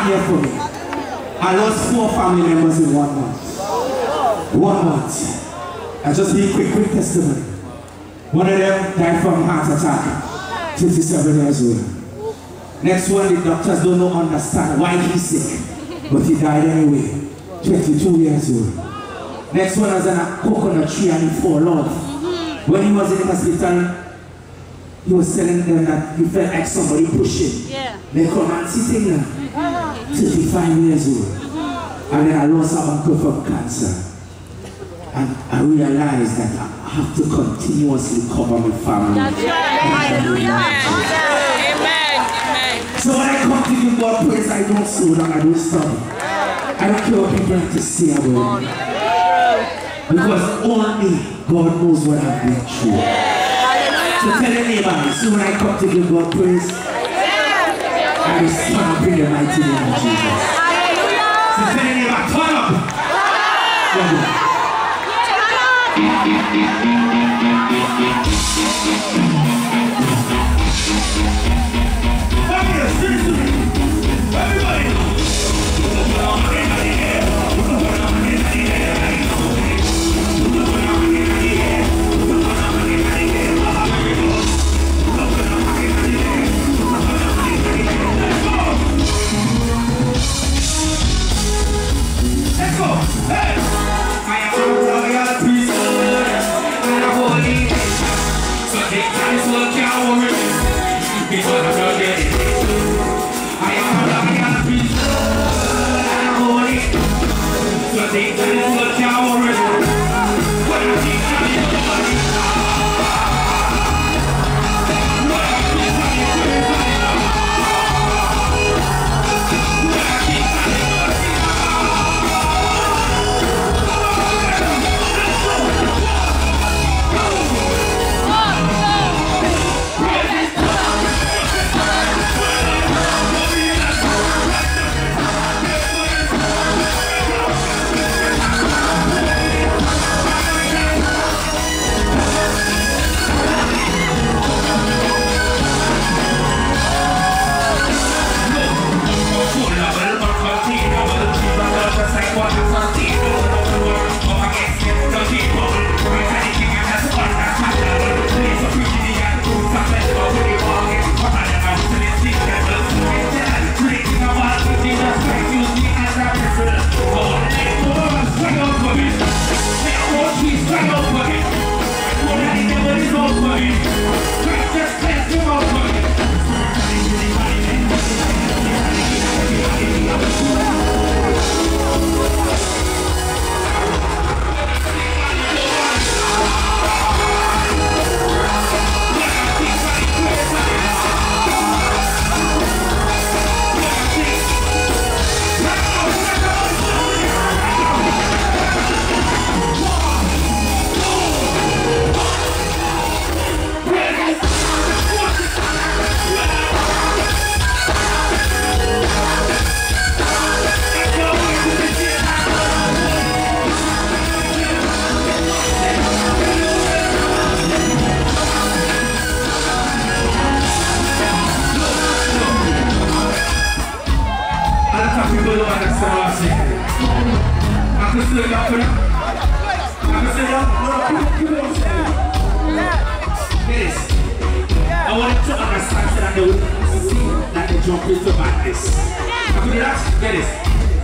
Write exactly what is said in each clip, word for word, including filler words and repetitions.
here for me. I lost four family members in one month. One month. I just need a quick, quick testimony. One of them died from heart attack, fifty-seven years old. Next one, the doctors don't know understand why he's sick, but he died anyway, twenty-two years old. Next one was on a coconut tree and he fall off. When he was in the hospital, he was telling them that he felt like somebody pushing. Yeah. They come and sitting there, thirty-five years old. And then I lost my uncle from cancer. And I realized that I have to continuously cover my family. That's right. Hallelujah. Amen. Amen. So when I come to give God praise, I don't slow down, I don't stop. I don't care what people have to say about me. Because only God knows what I've been through. So tell your neighbor, so when I come to give God praise, I will stand up in the mighty name of Jesus. So tell your neighbor, turn up. Yeah. Let's go! Hey! I am a royal priesthood and a holy nation. So take time to work your work before the world gets it. I am a royal priesthood and a holy nation. So take time to work your work when I think I'm your body. When I think I'm your body. When I think I'm your body. I want to understand that they will see that they jump into madness. After that, get it.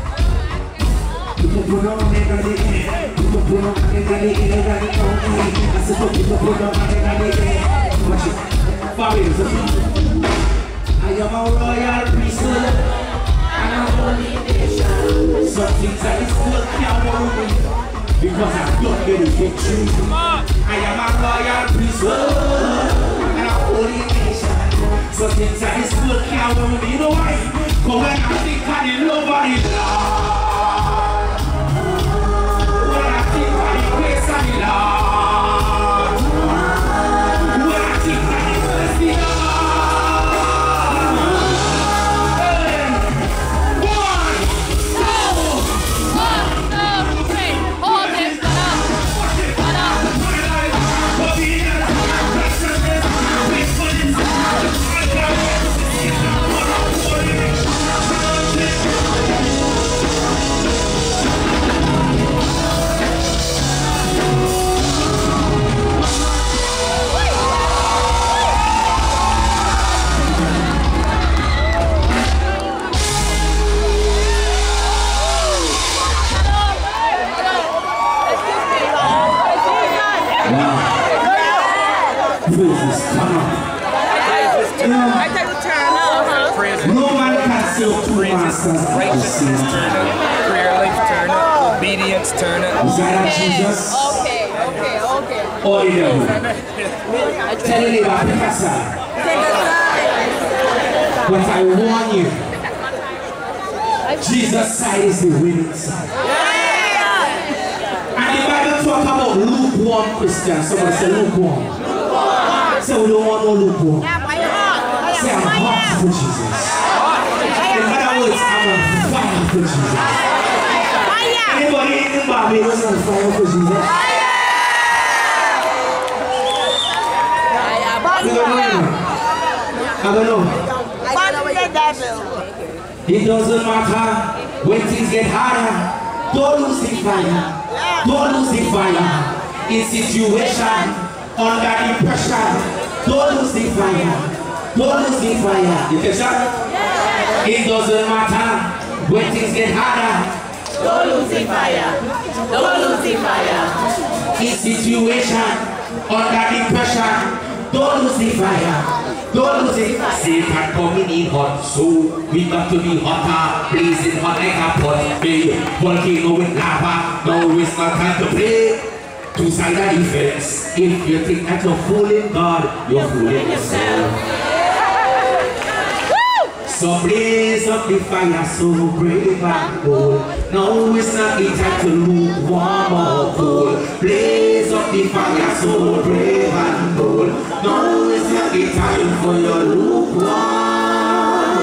Watch it. I am a royal priesthood and a holy nation. Some things I still can't worry because I've done the victory. I am a royal priesthood and a holy nation. Some things I still can't worry. You know why? Because when I think I did nobody love, when I think I did grace I did love, when I think I did mercy love. Yeah. Righteousness turn up, prayer life turn up, obedience turn up. Is that Jesus? Okay, okay, okay. Or the devil? Tell me about the pastor. But I warn you, Jesus' side is the winning side. And the Bible talk about lukewarm Christians. Somebody say lukewarm. Say we don't want no lukewarm. Say I'm hot for Jesus. In other words, I'm on fire for Jesus. Anybody in the Barbados on fire for Jesus? I don't know. It doesn't matter when things get harder. Don't lose the fire. Don't lose the fire. In situation, under the pressure. Don't lose the fire. Don't lose the fire. You catch that? It doesn't matter when things get harder. Don't lose the fire. Don't lose the fire. In situation, under the pressure. Don't lose the fire. Don't lose it. Satan coming in hot, so we got to be hotter, blazing hot like a pot. Big volcano with lava. No, it's not time to play. Two sides of defense. If you think that you're fooling God, you're fooling yourself. So blaze up the fire, so brave and bold. No, it's not the time to lukewarm or cold. Blaze up the fire, so brave and bold. No, it's not the time for your lukewarm.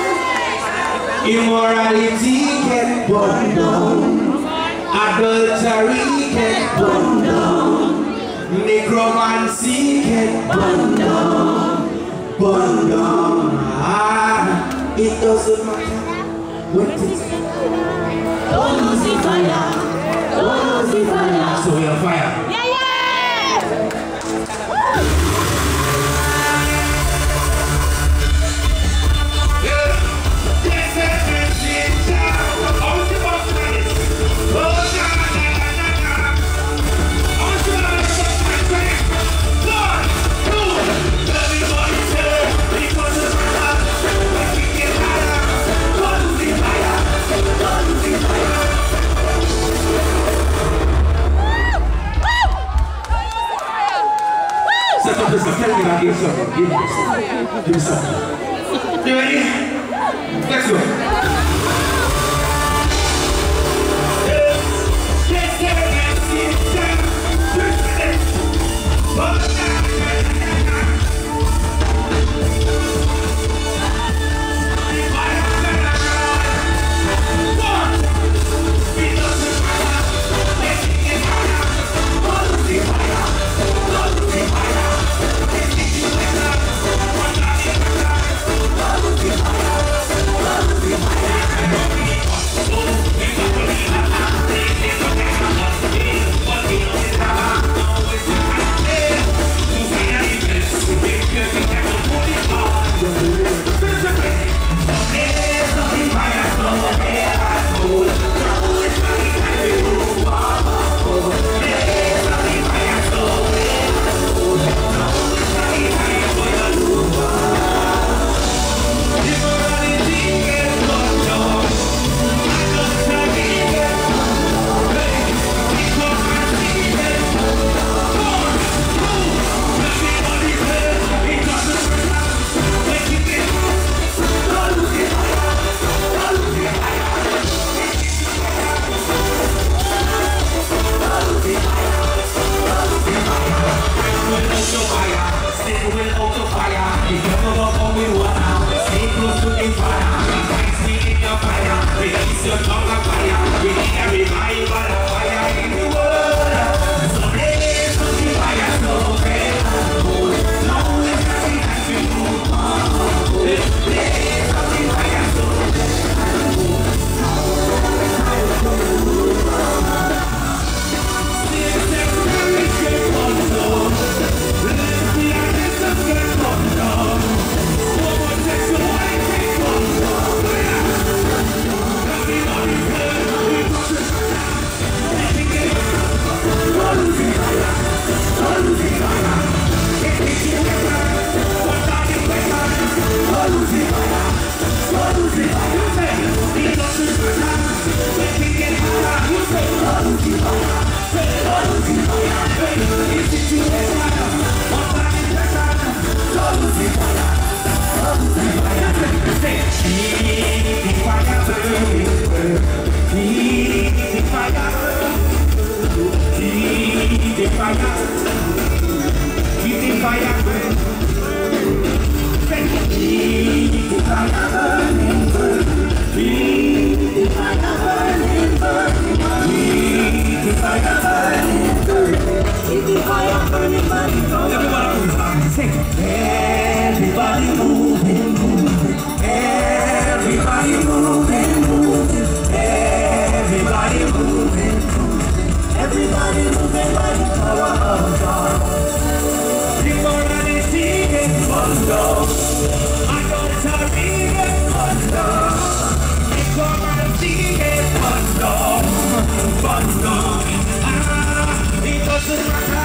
Immorality can burn down. Adultery can burn down. Necromancy can burn down. Burn down. Ah, it doesn't matter what it is. Don't lose the fire. Don't lose the fire. So we are fire. Yeah, yeah. Listen, tell me that give something. Give me something. Give me something. You ready? Let's go. Don't lose the fire. the fire. Keep the fire burning. Keep the fire burning, burning. Keep the fire burning, burning. Keep the fire burning, burning. Keep the fire burning, burning. Everybody move, sing. Everybody moving, moving. Everybody moving, moving. Everybody moving, moving. Everybody moving by the power of God. The more than they see it, wonder. I know it's a big wonder. The more than they see it, wonder. Wonder. Ah, it doesn't matter.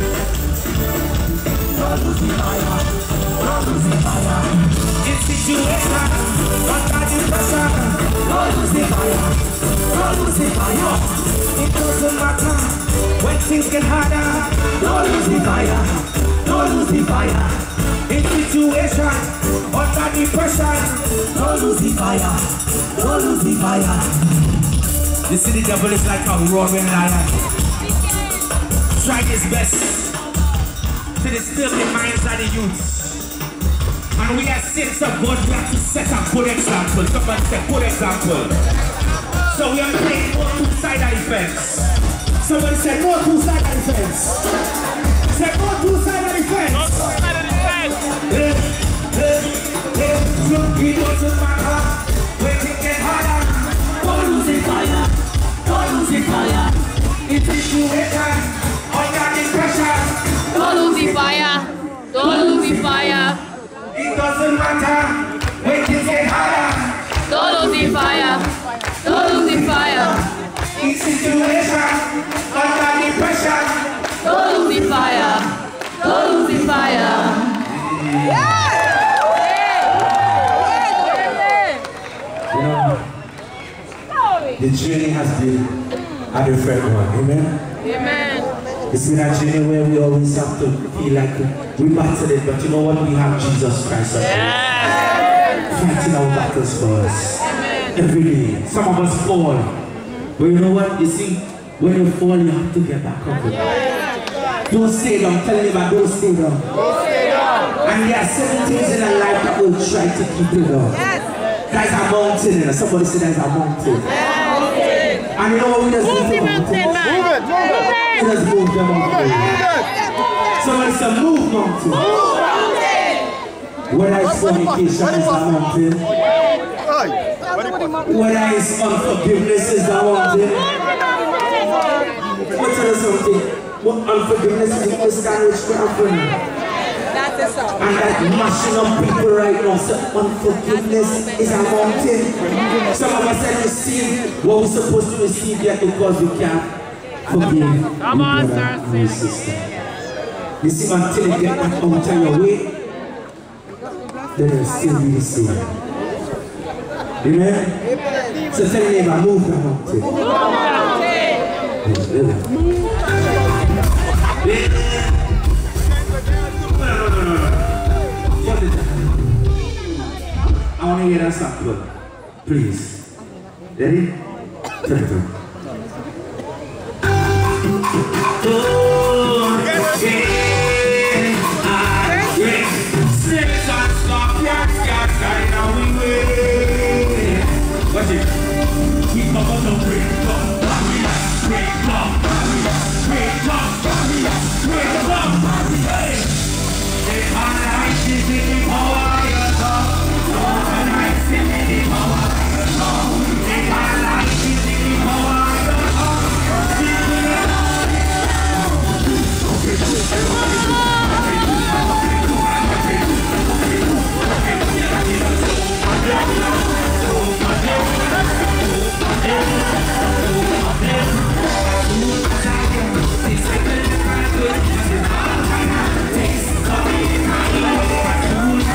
God lose the fire. God lose the fire. In situation, God got the pressure. God lose the fire. God lose the fire. It doesn't matter when things get harder. God lose the fire. God lose the fire. In situation, under the pressure. God lose the fire. God lose the fire. You see the devil is like a roaring lion. Try his best to disturb the minds of the youth. And we are saints of God, we have to set a good example. Somebody say good example. So we are playing no two-sided defense. Somebody say no two-sided defense. Say no two-sided defense. No two-sided defense. Hey, hey, hey. Look, it doesn't matter when it gets harder. Don't lose the fire. Don't lose the fire. It's situation under the pressure. Don't lose the fire. Don't lose the fire. It doesn't matter when things get harder. Don't lose the fire. Don't lose the fire. In situation under the pressure. Don't lose the fire. Don't lose the fire. You know, the journey has been a different one. Amen? Amen. It's been a journey where we always have to feel like we battle it, but you know what? We have Jesus Christ yeah. fighting our battles for us. Amen. Every day. Some of us fall. But you know what? You see, when you fall, you have to get back up. Yeah. Don't stay down. Tell me about don't stay down. Don't stay down. And there are certain things in our life that will try to keep you down. Yes. There's a mountain in us. Somebody say there's a mountain. Yes. And you know what we just do to the mountain? Move it, move it. We just move the mountain. Somebody say move mountain. Move mountain. Whether it's fornication is a mountain. Whether it's unforgiveness is a mountain. Let me tell you something. What unforgiveness is the understand which we have for now. That's a song. And that mashing up people right now. So unforgiveness is a mountain. Some of us have received what we're supposed to receive yet because we can't forgive Come on, sir. our sister. You see, until you get that out of your way, then you'll still be the same. Amen? So tell your neighbor, move the mountain. Move the mountain. I want to hear that sample, please. Ready? Turn it on. Oh, yeah, I drink. Snakes and scorpions, cats, and now we wait. Watch it. Keep up on the break up, break up, break up, break up, hey. They are like this in the power of your tongue. And I see in the power of your tongue. They are like this in the power of your tongue. It's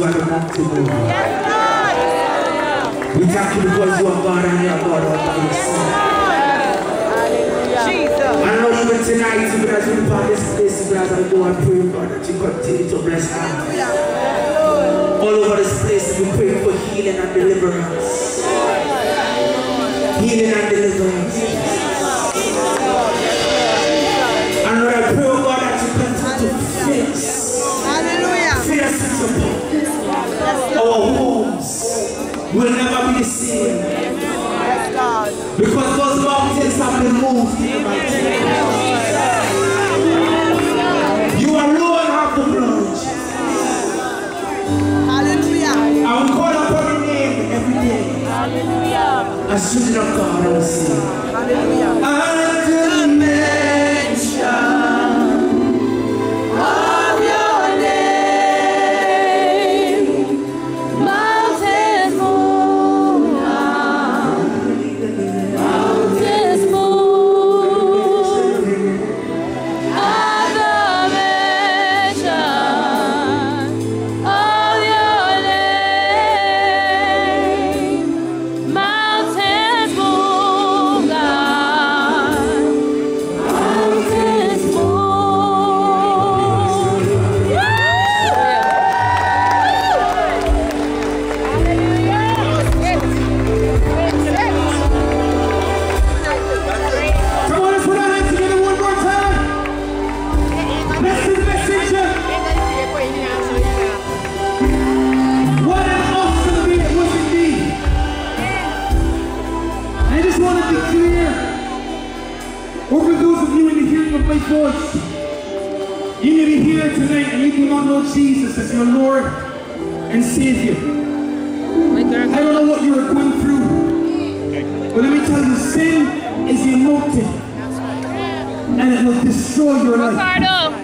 are the mountain mover. We thank you because you are God and you are God all by yourself. And Lord, even tonight, even as we depart this place, even as I go and pray, God, that you continue to bless us. All over this place, we pray for healing and deliverance. Healing and deliverance. And Lord, I pray, oh God, that you continue to fix. Hallelujah. Fix our homes will never be the same. Because those mountains have been moved in the mighty name. You alone have the blood. Hallelujah. I will call upon your name every day. Hallelujah. As children of God, I will sing. Hallelujah. And the mention of your name, mountains move now. Mountains move at the mention of your name. Mountains move now. Mountains move. Come on, let's put our hands together one more time. Let's do the message. What an awesome day it was indeed. I just want to be clear. Over those of you in the hearing of my voice, you may be here tonight and you do not know Jesus as your Lord and Savior. I don't know what you are going through, but let me tell you, sin is emotive and it will destroy your life.